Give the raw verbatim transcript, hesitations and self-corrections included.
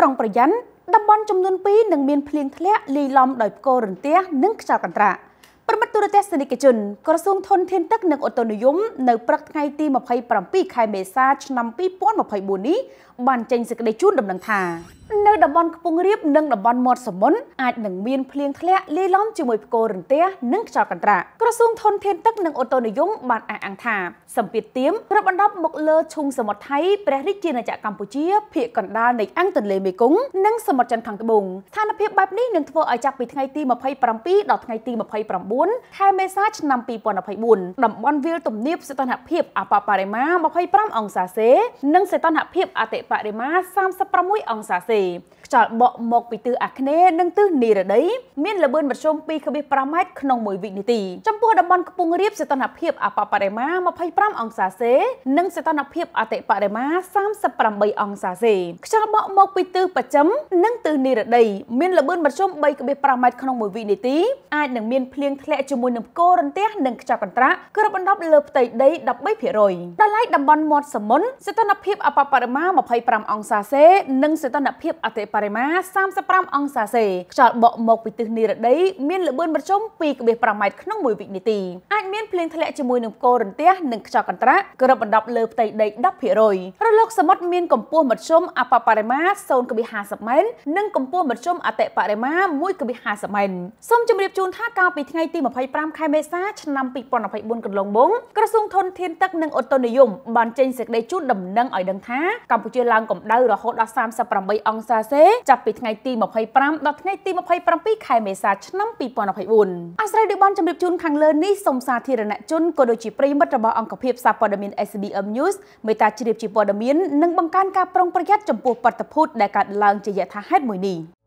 ប្រុងប្រយ័ត្នតំបន់ចំនួនពីរនឹងមានភ្លៀងធ្លាក់លាយឡំដោយផ្គររន្ទះនិងខ្យល់កន្ត្រាក់ប្រមិត្តទូរទស្សនិកជនក្រសួងធនធានទឹកនិងអូតូនិយមនៅព្រឹកថ្ងៃទីម្ភៃប្រាំពីរខែមេសាឆ្នាំពីរពាន់ម្ភៃបួននេះបានចេញសេចក្តីជូនដំណឹងថានៅតំបន់ខ្ពង់រាបនិងតំបន់មាត់សមុទ្រអាចនឹងមានភ្លៀងធ្លាក់លាយឡំជាមួយផ្គររន្ទះនិងខ្យល់កន្ត្រាក់ក្រសួងធនធានទឹកនិងអូតូនិយមបានអះអាងថាសម្ពាធទៀមគ្របដណ្ដប់មកលើឈូងសមុទ្រថៃព្រះរាជាណាចក្រកម្ពុជាភាគកណ្ដាលនៃអង្គទន្លេមេគង្គនិងសមុទ្រចិនខាងត្បូងស្ថានភាពបែបនេះនឹងធ្វើឲ្យចាប់ពីថ្ងៃទីម្ភៃប្រាំពីរដល់ថ្ងៃទីម្ភៃប្រាំបួនខែមេសាឆ្នាំពីរពាន់ម្ភៃបួនតំបន់វាលទំនាបសីតុណ្ហភាពអបបរិមាម្ភៃប្រាំអង្សាសេនិងសីតុណ្ហភាពអតិបរិមាសាមសិបប្រាំមួយអង្សាសេខ្យល់បក់មកពីទិសអាគ្នេយ៍និងទិសនិរតីមានល្បឿនមធ្យម ពីរដប់ប្រាំម៉ែត្រក្នុងមួយវិនាទីចំពោះតំបន់ខ្ពង់រាបសីតុណ្ហភាពអបបរិមាម្ភៃប្រាំអង្សាសេនិងសីតុណ្ហភាពអតិបរិមាសាមសិបប្រាំបីអង្សាសេខ្យល់បក់មកពីទិសបស្ចិមនិងទិសនិរតីមានល្បឿនមធ្យម បីដប់ប្រាំម៉ែត្រក្នុងមួយវិនាទីអាចនឹងមានភ្លៀងធ្លាក់ជាមួយនឹងផ្គររន្ទះនិងខ្យល់កន្ត្រាក់គ្របដណ្ដប់លើផ្ទៃដី ដប់បីភាគរយ ដល់ឡែកតំបន់មាត់សមុទ្រសីតុណ្ហភាពអបបរិមាម្ភៃប្រាំអង្សាសេនិងសីតុណ្ហភាពអតិបរិមាសាមសិបប្រាំអង្សាសេខ្យល់បក់មកពីទិសនិរតីមានល្បឿនមធ្យម ពីរដប់ប្រាំម៉ែត្រក្នុងមួយវិនាទីអាចមានភ្លៀងធ្លាក់ជាមួយនឹងផ្គររន្ទះនិងខ្យល់កន្ត្រាក់គ្របដណ្ដប់លើផ្ទៃដី ដប់ភាគរយ រលកសមុទ្រមានកម្ពស់មធ្យមអបបរិមា ศูนย์ដប់ห้าสิบ ម៉ែត្រនិងកម្ពស់មធ្យមអតិបរិមា មួយដប់ห้าสิบ ម៉ែត្រសូមជម្រាបជូនថាកាលពីថ្ងៃទីម្ភៃប្រាំខែមេសាឆ្នាំពីរពាន់ម្ភៃបួនកន្លងមកក្រសួងធនធានទឹកនិងអូតូនិយមបានចេញសេចក្តីជូនដំណឹងឲ្យដឹងថាកម្ពុជាឡើងកម្ដៅរហូតដល់សាមសិបប្រាំបីអង្សាសេចាប់ពីថ្ងៃទីម្ភៃប្រាំដល់ថ្ងៃទីម្ភៃប្រាំពីរខែមេសាឆ្នាំពីរពាន់ម្ភៃបួនអាស្រ័យដោយបានជម្រាបជូនខាងលើនេះសូមសាធារណជនក៏ដូចជាប្រិយមិត្តរបស់អង្គភាពសារព័ត៌មាន เอส บี เอ็ม News មេត្តាជ្រាបជាព័ត៌មាននិងបង្កើនការប្រុងប្រយ័ត្នចំពោះបាតុភូតដែលកើតឡើងជាយថាហេតុមួយនេះ